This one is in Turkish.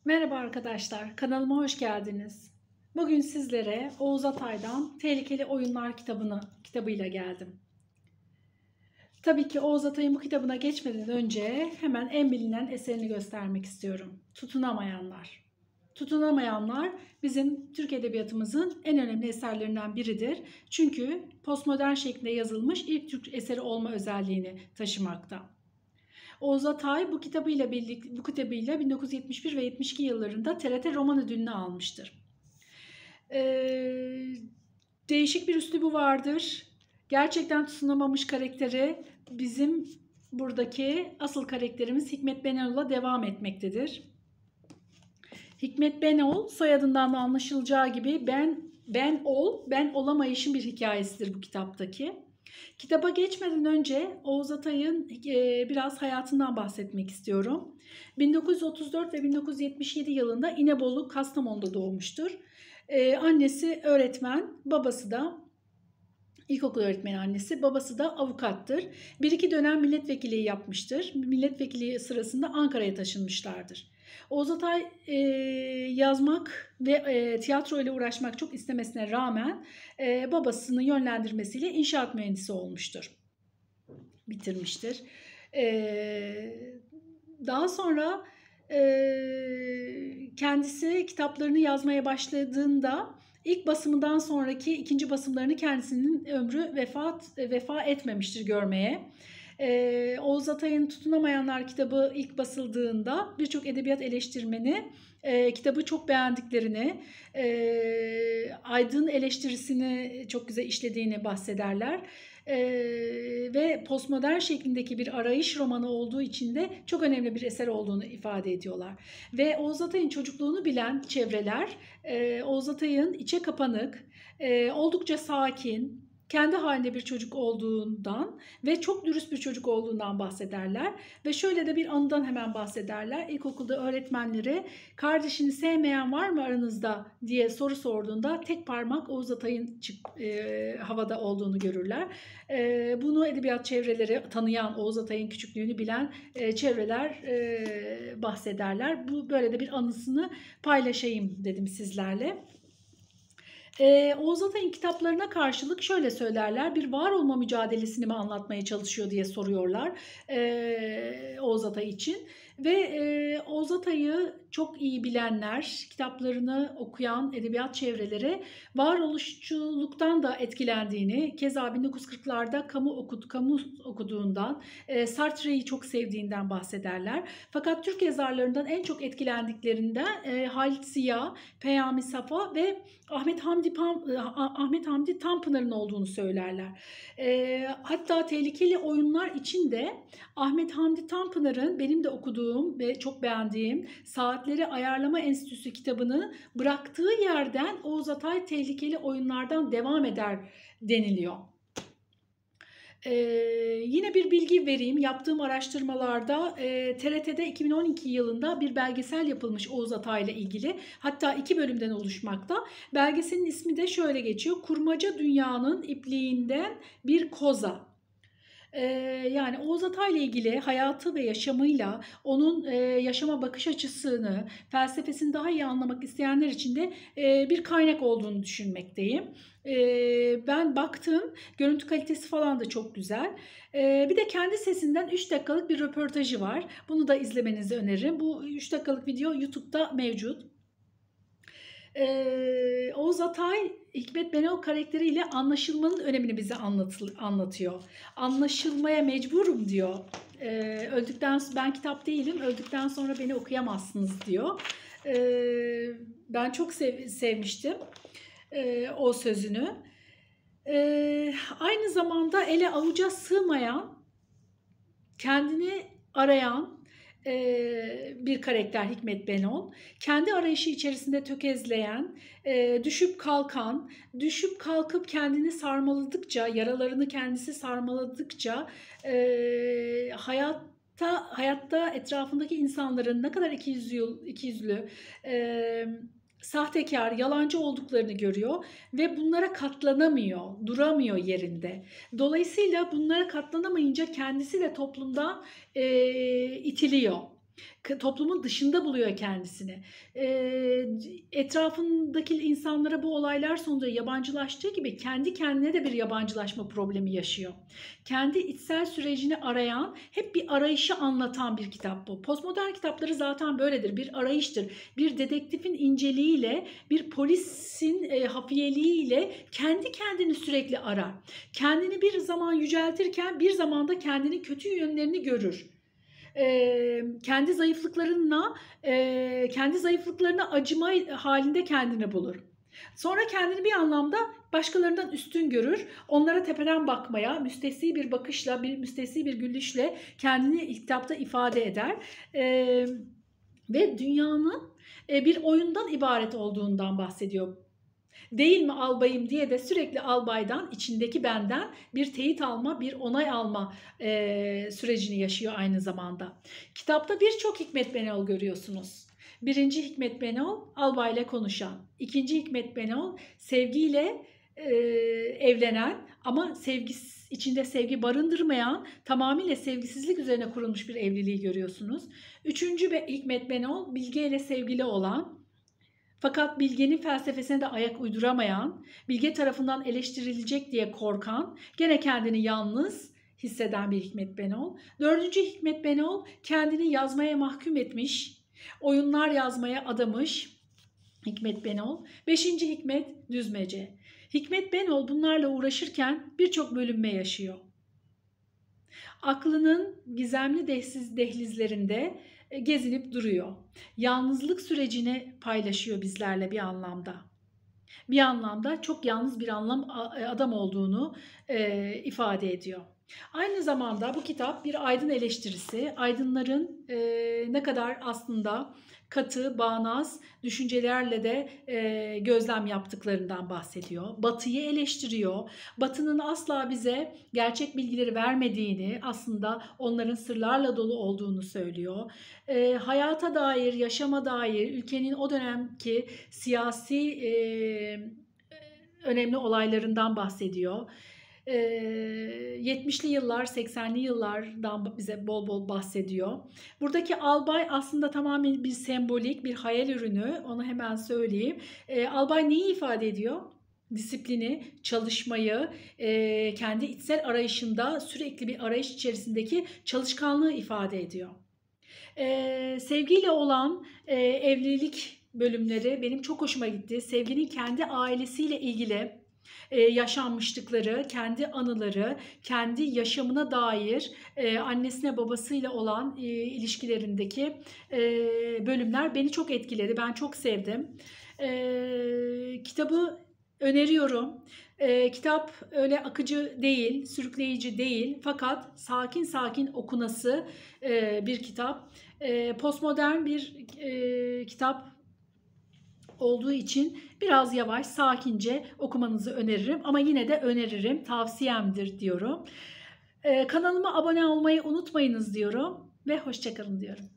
Merhaba arkadaşlar, kanalıma hoş geldiniz. Bugün sizlere Oğuz Atay'dan Tehlikeli Oyunlar kitabıyla geldim. Tabii ki Oğuz Atay'ın bu kitabına geçmeden önce hemen en bilinen eserini göstermek istiyorum. Tutunamayanlar. Tutunamayanlar bizim Türk Edebiyatımızın en önemli eserlerinden biridir. Çünkü postmodern şeklinde yazılmış ilk Türk eseri olma özelliğini taşımakta. Oğuz Atay bu kitabıyla 1971 ve 72 yıllarında TRT Roman Ödülünü almıştır. Değişik bir üslubu vardır. Gerçekten tutunamamış karakteri bizim buradaki asıl karakterimiz Hikmet Benelol'a devam etmektedir. Hikmet Benol soyadından da anlaşılacağı gibi ben olamayışın bir hikayesidir bu kitaptaki. Kitaba geçmeden önce Oğuz Atay'ın biraz hayatından bahsetmek istiyorum. 1934 ve 1977 yılında İnebolu, Kastamonu'da doğmuştur. Annesi öğretmen, babası da ilkokul öğretmeni annesi, babası da avukattır. Bir iki dönem milletvekilliği yapmıştır. Milletvekilliği sırasında Ankara'ya taşınmışlardır. Oğuz Atay yazmak ve tiyatro ile uğraşmak çok istemesine rağmen babasının yönlendirmesiyle inşaat mühendisi olmuştur. Bitirmiştir. Daha sonra kendisi kitaplarını yazmaya başladığında ilk basımından sonraki ikinci basımlarını kendisinin ömrü vefa etmemiştir görmeye. Oğuz Atay'ın Tutunamayanlar kitabı ilk basıldığında birçok edebiyat eleştirmeni kitabı çok beğendiklerini, Aydın eleştirisini çok güzel işlediğini bahsederler. Ve postmodern şeklindeki bir arayış romanı olduğu için de çok önemli bir eser olduğunu ifade ediyorlar. Ve Oğuz Atay'ın çocukluğunu bilen çevreler Oğuz Atay'ın içe kapanık, oldukça sakin, kendi halinde bir çocuk olduğundan ve çok dürüst bir çocuk olduğundan bahsederler. Ve şöyle de bir anıdan hemen bahsederler. İlkokulda öğretmenleri kardeşini sevmeyen var mı aranızda diye soru sorduğunda tek parmak Oğuz Atay'ın havada olduğunu görürler. Bunu edebiyat çevreleri tanıyan, Oğuz Atay'ın küçüklüğünü bilen çevreler bahsederler. Bu böyle de bir anısını paylaşayım dedim sizlerle. Oğuz Atay'ın kitaplarına karşılık şöyle söylerler, bir var olma mücadelesini mi anlatmaya çalışıyor diye soruyorlar Oğuz Atay için. Ve Oğuz Atay'ı çok iyi bilenler, kitaplarını okuyan edebiyat çevreleri varoluşçuluktan da etkilendiğini, keza 1940'larda kamu okuduğundan, Sartre'yi çok sevdiğinden bahsederler. Fakat Türk yazarlarından en çok etkilendiklerinden Halit Ziya, Peyami Safa ve Ahmet Hamdi Tanpınar'ın olduğunu söylerler. Hatta Tehlikeli Oyunlar için de Ahmet Hamdi Tanpınar'ın benim de okuduğum ve çok beğendiğim Saatleri Ayarlama Enstitüsü kitabını bıraktığı yerden Oğuz Atay Tehlikeli Oyunlardan devam eder deniliyor. Yine bir bilgi vereyim. Yaptığım araştırmalarda TRT'de 2012 yılında bir belgesel yapılmış Oğuz Atay ile ilgili. Hatta 2 bölümden oluşmakta. Belgeselin ismi de şöyle geçiyor. Kurmaca Dünyanın İpliğinden bir Koza. Yani Oğuz Atay ile ilgili hayatı ve yaşamıyla onun yaşama bakış açısını, felsefesini daha iyi anlamak isteyenler için de bir kaynak olduğunu düşünmekteyim. Ben baktım, görüntü kalitesi falan da çok güzel. Bir de kendi sesinden 3 dakikalık bir röportajı var. Bunu da izlemenizi öneririm. Bu 3 dakikalık video YouTube'da mevcut. Oğuz Atay Hikmet Benol karakteriyle anlaşılmanın önemini bize anlatıyor. Anlaşılmaya mecburum diyor. Ben kitap değilim, öldükten sonra beni okuyamazsınız diyor. Ben çok sevmiştim o sözünü. Aynı zamanda ele avuca sığmayan, kendini arayan bir karakter Hikmet Benol. Kendi arayışı içerisinde tökezleyen, düşüp kalkıp kendini sarmaladıkça, yaralarını kendisi sarmaladıkça hayatta etrafındaki insanların ne kadar ikiyüzlü, sahtekar, yalancı olduklarını görüyor ve bunlara katlanamıyor, duramıyor yerinde. Dolayısıyla bunlara katlanamayınca kendisi de toplumdan itiliyor. Toplumun dışında buluyor kendisini. Etrafındaki insanlara bu olaylar sonucu yabancılaştığı gibi kendi kendine de bir yabancılaşma problemi yaşıyor. Kendi içsel sürecini arayan, hep bir arayışı anlatan bir kitap bu. Postmodern kitapları zaten böyledir. Bir arayıştır. Bir dedektifin inceliğiyle, bir polisin hafiyeliğiyle kendi kendini sürekli arar. Kendini bir zaman yüceltirken bir zaman da kendini kötü yönlerini görür. Kendi zayıflıklarına acıma halinde kendini bulur. Sonra kendini bir anlamda başkalarından üstün görür. Onlara tepeden bakmaya, müstesni bir bakışla, müstesni bir gülüşle kendini kitapta ifade eder. Ve dünyanın bir oyundan ibaret olduğundan bahsediyor. Değil mi albayım diye de sürekli albaydan, içindeki benden bir teyit alma, bir onay alma sürecini yaşıyor aynı zamanda. Kitapta birçok Hikmet Benol görüyorsunuz. Birinci Hikmet Benol, albayla konuşan. İkinci Hikmet Benol, sevgiyle evlenen ama içinde sevgi barındırmayan, tamamıyla sevgisizlik üzerine kurulmuş bir evliliği görüyorsunuz. Üçüncü Hikmet Benol, Bilge ile sevgili olan, fakat Bilge'nin felsefesine de ayak uyduramayan, Bilge tarafından eleştirilecek diye korkan, gene kendini yalnız hisseden bir Hikmet Benol. Dördüncü Hikmet Benol, kendini yazmaya mahkum etmiş, oyunlar yazmaya adamış Hikmet Benol. Beşinci Hikmet Düzmece. Hikmet Benol bunlarla uğraşırken birçok bölünme yaşıyor. Aklının gizemli dehlizlerinde gezinip duruyor. Yalnızlık sürecini paylaşıyor bizlerle bir anlamda. Bir anlamda çok yalnız bir adam olduğunu ifade ediyor. Aynı zamanda bu kitap bir aydın eleştirisi. Aydınların ne kadar aslında katı, bağnaz düşüncelerle de gözlem yaptıklarından bahsediyor. Batı'yı eleştiriyor. Batı'nın asla bize gerçek bilgileri vermediğini, aslında onların sırlarla dolu olduğunu söylüyor. Hayata dair, yaşama dair, ülkenin o dönemki siyasi önemli olaylarından bahsediyor. 70'li yıllar, 80'li yıllardan bize bol bol bahsediyor. Buradaki albay aslında tamamen bir sembolik, bir hayal ürünü. Onu hemen söyleyeyim. Albay neyi ifade ediyor? Disiplini, çalışmayı, kendi içsel arayışında sürekli bir arayış içerisindeki çalışkanlığı ifade ediyor. Sevgiyle olan evlilik bölümleri benim çok hoşuma gitti. Sevginin kendi ailesiyle ilgili yaşanmışlıkları, kendi anıları, kendi yaşamına dair annesine babasıyla olan ilişkilerindeki bölümler beni çok etkiledi. Ben çok sevdim. Kitabı öneriyorum. Kitap öyle akıcı değil, sürükleyici değil, fakat sakin sakin okunası bir kitap. Postmodern bir kitap olduğu için biraz yavaş, sakince okumanızı öneririm. Ama yine de öneririm, tavsiyemdir diyorum. Kanalıma abone olmayı unutmayınız diyorum ve hoşça kalın diyorum.